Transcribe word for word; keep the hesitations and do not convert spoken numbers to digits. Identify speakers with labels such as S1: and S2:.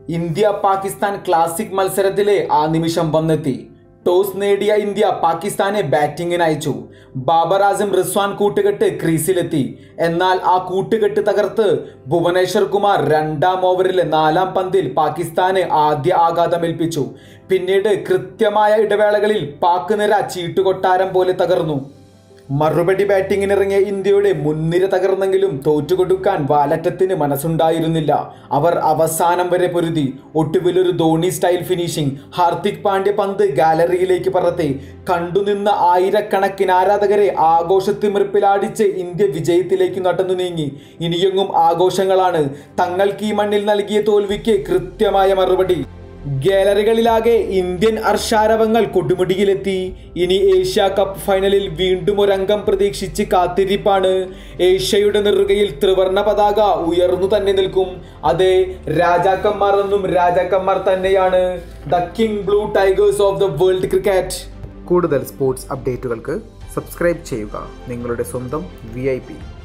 S1: India Pakistan classic മത്സരത്തിലെ ആ നിമിഷം വന്നെത്തി. ടോസ് നേടിയ ഇന്ത്യ പാകിസ്ഥാനെ ബാറ്റിംഗിന് അയച്ചു. ബാബർ ആസം റിസ്വാൻ കൂട്ടുകെട്ട് ക്രീസിലെത്തി. എന്നാൽ ആ കൂട്ടുകെട്ട് തകർത്ത് ഭുവനേശ്വർ കുമാർ രണ്ടാം ഓവറിലെ നാലാം പന്തിൽ പാകിസ്ഥാന് ആദ്യ ആഘാതമേൽപ്പിച്ചു. പിന്നീട് കൃത്യമായ ഇടവേളകളിൽ പാക് നിര ചീട്ടുകൊട്ടാരം പോലെ തകർന്നു. മറുപടി ബാറ്റിങ്ങിനിറങ്ങിയ ഇന്ത്യയുടെ മുൻനിര തകർന്നെങ്കിലും തോറ്റുകൊടുക്കാൻ വാലറ്റത്തിന് മനസ്സുണ്ടായിരുന്നില്ല. അവർ അവസാനം വരെ പൊരുതി. ഒടുവിലൊരു ധോണി സ്റ്റൈൽ ഫിനിഷിംഗ്. ഹാർദിക് പാണ്ഡ്യ പന്ത് ഗാലറിയിലേക്ക് പറത്തി. കണ്ടുനിന്ന ആയിരക്കണക്കിന് ആരാധകരെ ആഘോഷത്തിമിർപ്പിലാടിച്ച് ഇന്ത്യ വിജയത്തിലേക്ക് നടന്നു നീങ്ങി. ഇനിയെങ്ങും ആഘോഷങ്ങളാണ്. തങ്ങൾക്ക് ഈ മണ്ണിൽ നൽകിയ തോൽവിക്ക് കൃത്യമായ മറുപടി. ഗാലറികളിലാകെ ഇന്ത്യൻ ഹർഷാരവങ്ങൾ കൊടുമുടിയിലെത്തി. ഇനി ഏഷ്യ കപ്പ് ഫൈനലിൽ വീണ്ടും ഒരംഗം പ്രതീക്ഷിച്ച് കാത്തിരിപ്പാണ്. ഏഷ്യയുടെ നെറുകയിൽ ത്രിവർണ പതാക ഉയർന്നു തന്നെ നിൽക്കും. അതെ, രാജാക്കന്മാർ എന്നും രാജാക്കന്മാർ തന്നെയാണ്. The king blue tigers of the world cricket.
S2: കൂടുതൽ സ്പോർട്സ് അപ്ഡേറ്റുകൾക്ക് സബ്സ്ക്രൈബ് ചെയ്യുക നിങ്ങളുടെ സ്വന്തം വി ഐ പി.